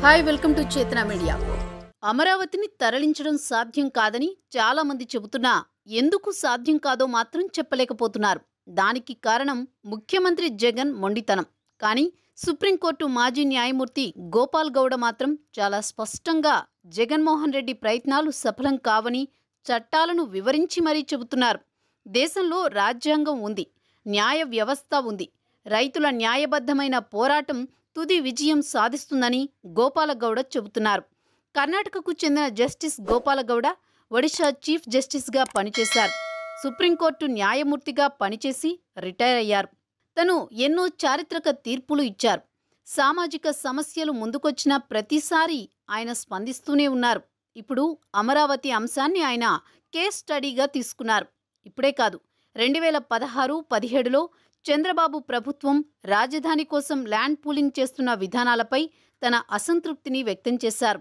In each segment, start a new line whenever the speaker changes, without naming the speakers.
Hi welcome to Chetana media. అమరావతిని తరలించడం సాధ్యం కాదని చాలా మంది చెబుతున్నా ఎందుకు సాధ్యం కాదో మాత్రం చెప్పలేకపోతున్నారు. దానికి కారణం ముఖ్యమంత్రి జగన్ మొండితనం. కానీ సుప్రీంకోర్టు మాజీ న్యాయమూర్తి గోపాల్ గౌడ మాత్రం చాలా స్పష్టంగా జగన్మోహన్ రెడ్డి ప్రయత్నాలు సఫలం కావని చట్టాలను వివరించి మరీ చెబుతున్నారు. దేశంలో రాజ్యాంగం ఉంది, న్యాయ వ్యవస్థ ఉంది. రైతుల న్యాయబద్ధమైన పోరాటం తుది విజయం సాధిస్తుందని గోపాలగౌడ చెబుతున్నారు. కర్ణాటకకు చెందిన జస్టిస్ గోపాలగౌడ ఒడిషా చీఫ్ జస్టిస్గా పనిచేశారు. సుప్రీంకోర్టు న్యాయమూర్తిగా పనిచేసి రిటైర్ అయ్యారు. తను ఎన్నో చారిత్రక తీర్పులు ఇచ్చారు. సామాజిక సమస్యలు ముందుకొచ్చిన ప్రతిసారి ఆయన స్పందిస్తూనే ఉన్నారు. ఇప్పుడు అమరావతి అంశాన్ని ఆయన కేస్ స్టడీగా తీసుకున్నారు. ఇప్పుడే కాదు, 2016-17లో చంద్రబాబు ప్రభుత్వం రాజధాని కోసం ల్యాండ్ పూలింగ్ చేస్తున్న విధానాలపై తన అసంతృప్తిని వ్యక్తం చేశారు.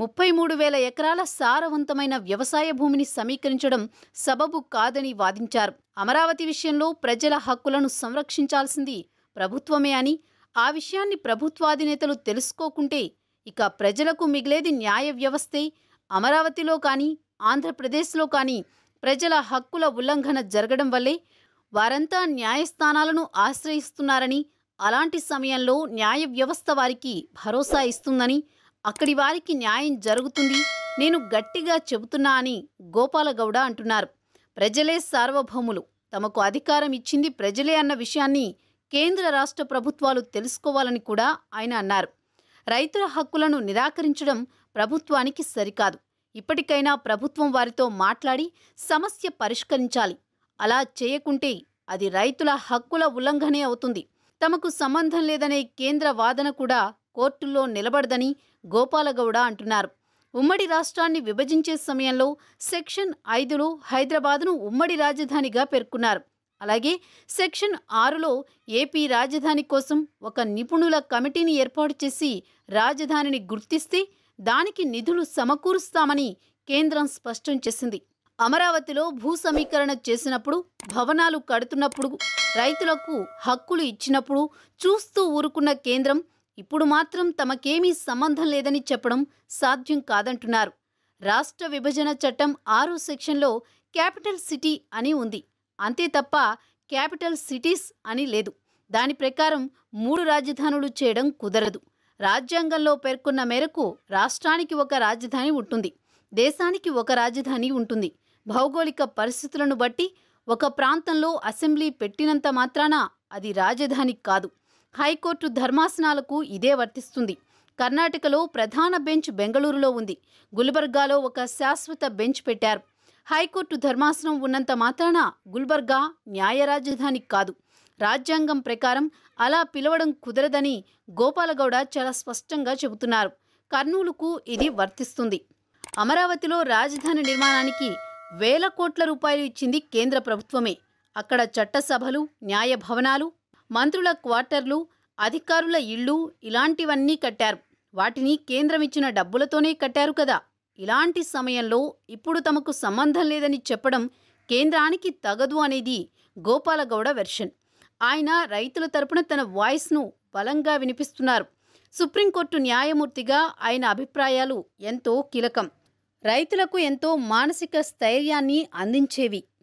33,000 ఎకరాల సారవంతమైన వ్యవసాయ భూమిని సమీకరించడం సబబు కాదని వాదించారు. అమరావతి విషయంలో ప్రజల హక్కులను సంరక్షించాల్సింది ప్రభుత్వమే అని, ఆ విషయాన్ని ప్రభుత్వాధినేతలు తెలుసుకోకుంటే ఇక ప్రజలకు మిగిలేది న్యాయ వ్యవస్థే. అమరావతిలో కానీ ఆంధ్రప్రదేశ్లో కానీ ప్రజల హక్కుల ఉల్లంఘన జరగడం వల్లే వారంతా న్యాయస్థానాలను ఆశ్రయిస్తున్నారని, అలాంటి సమయంలో న్యాయ వ్యవస్థ వారికి భరోసా ఇస్తుందని, అక్కడి వారికి న్యాయం జరుగుతుంది నేను గట్టిగా చెబుతున్నా అని గోపాలగౌడ అంటున్నారు. ప్రజలే సార్వభౌములు, తమకు అధికారం ఇచ్చింది ప్రజలే అన్న విషయాన్ని కేంద్ర రాష్ట్ర ప్రభుత్వాలు తెలుసుకోవాలని కూడా ఆయన అన్నారు. రైతుల హక్కులను నిరాకరించడం ప్రభుత్వానికి సరికాదు. ఇప్పటికైనా ప్రభుత్వం వారితో మాట్లాడి సమస్య పరిష్కరించాలి. అలా చేయకుంటే అది రైతుల హక్కుల ఉల్లంఘనే అవుతుంది. తమకు సంబంధం లేదనే కేంద్ర వాదన కూడా కోర్టుల్లో నిలబడదని గోపాలగౌడ అంటున్నారు. ఉమ్మడి రాష్ట్రాన్ని విభజించే సమయంలో సెక్షన్ 5లో హైదరాబాద్ను ఉమ్మడి రాజధానిగా పేర్కొన్నారు. అలాగే సెక్షన్ 6లో ఏపీ రాజధాని కోసం ఒక నిపుణుల కమిటీని ఏర్పాటు చేసి రాజధానిని గుర్తిస్తే దానికి నిధులు సమకూరుస్తామని కేంద్రం స్పష్టం చేసింది. అమరావతిలో భూ సమీకరణ చేసినప్పుడు, భవనాలు కడుతున్నప్పుడు, రైతులకు హక్కులు ఇచ్చినప్పుడు చూస్తూ ఊరుకున్న కేంద్రం ఇప్పుడు మాత్రం తమకేమీ సంబంధం లేదని చెప్పడం సాధ్యం కాదంటున్నారు. రాష్ట్ర విభజన చట్టం 6వ సెక్షన్లో క్యాపిటల్ సిటీ అని ఉంది. అంతే తప్ప క్యాపిటల్ సిటీస్ అని లేదు. దాని ప్రకారం 3 రాజధానులు చేయడం కుదరదు. రాజ్యాంగంలో పేర్కొన్న మేరకు రాష్ట్రానికి ఒక రాజధాని ఉంటుంది, దేశానికి ఒక రాజధాని ఉంటుంది. భౌగోళిక పరిస్థితులను బట్టి ఒక ప్రాంతంలో అసెంబ్లీ పెట్టినంత మాత్రాన అది రాజధాని కాదు. హైకోర్టు ధర్మాసనాలకు ఇదే వర్తిస్తుంది. కర్ణాటకలో ప్రధాన బెంచ్ బెంగళూరులో ఉంది. గుల్బర్గాలో ఒక శాశ్వత బెంచ్ పెట్టారు. హైకోర్టు ధర్మాసనం ఉన్నంత మాత్రాన గుల్బర్గా న్యాయ రాజధాని కాదు. రాజ్యాంగం ప్రకారం అలా పిలవడం కుదరదని గోపాలగౌడ చాలా స్పష్టంగా చెబుతున్నారు. కర్నూలుకు ఇది వర్తిస్తుంది. అమరావతిలో రాజధాని నిర్మాణానికి వేల కోట్ల రూపాయలు ఇచ్చింది కేంద్ర ప్రభుత్వమే. అక్కడ చట్టసభలు, న్యాయ భవనాలు, మంత్రుల క్వార్టర్లు, అధికారుల ఇళ్ళు ఇలాంటివన్నీ కట్టారు. వాటిని కేంద్రం ఇచ్చిన డబ్బులతోనే కట్టారు కదా. ఇలాంటి సమయంలో ఇప్పుడు తమకు సంబంధం లేదని చెప్పడం కేంద్రానికి తగదు అనేది గోపాలగౌడ వెర్షన్. ఆయన రైతుల తరపున తన వాయిస్ను బలంగా వినిపిస్తున్నారు. సుప్రీంకోర్టు న్యాయమూర్తిగా ఆయన అభిప్రాయాలు ఎంతో కీలకం. రైతులకు ఎంతో మానసిక స్థైర్యాన్ని అందించేవి.